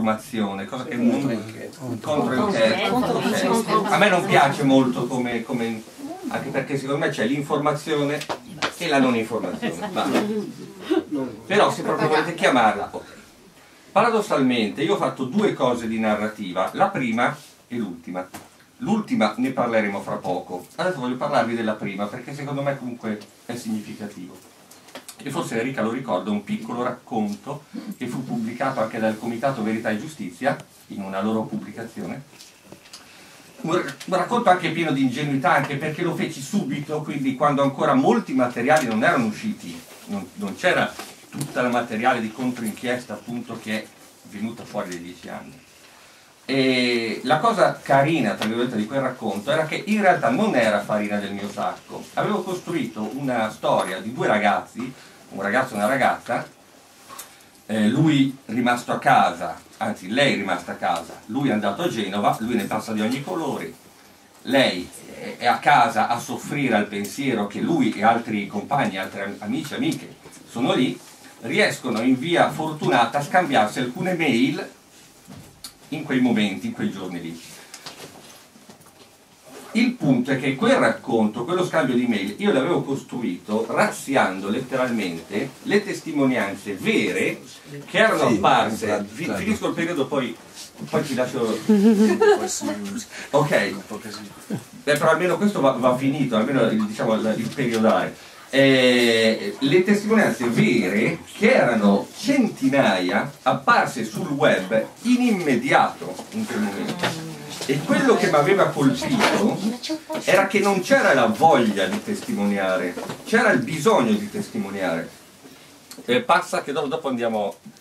informazione, cosa che a me non piace molto anche perché secondo me c'è l'informazione e la non informazione, però se proprio volete chiamarla, ok. Paradossalmente io ho fatto due cose di narrativa, la prima e l'ultima. L'ultima ne parleremo fra poco, adesso voglio parlarvi della prima perché secondo me comunque è significativo. E forse Enrica lo ricorda, un piccolo racconto che fu pubblicato anche dal Comitato Verità e Giustizia in una loro pubblicazione. Un racconto anche pieno di ingenuità, anche perché lo feci subito, quindi quando ancora molti materiali non erano usciti, non c'era tutta la materiale di controinchiesta appunto che è venuta fuori dai 10 anni. E la cosa carina, tra virgolette, di quel racconto era che in realtà non era farina del mio sacco. Avevo costruito una storia di due ragazzi, un ragazzo e una ragazza, lui rimasto a casa, anzi lei rimasta a casa, lui è andato a Genova, lui ne passa di ogni colore, lei è a casa a soffrire al pensiero che lui e altri compagni, altri amici e amiche sono lì, riescono in via fortunata a scambiarsi alcune mail in quei momenti, in quei giorni lì. Il punto è che quel racconto, quello scambio di mail, io l'avevo costruito razziando letteralmente le testimonianze vere che erano apparse. Finisco il periodo, poi ti lascio. Ok. Però almeno questo va finito, almeno diciamo il periodale. Le testimonianze vere che erano centinaia apparse sul web in immediato in quel momento. E quello che mi aveva colpito era che non c'era la voglia di testimoniare, c'era il bisogno di testimoniare. Passa che dopo andiamo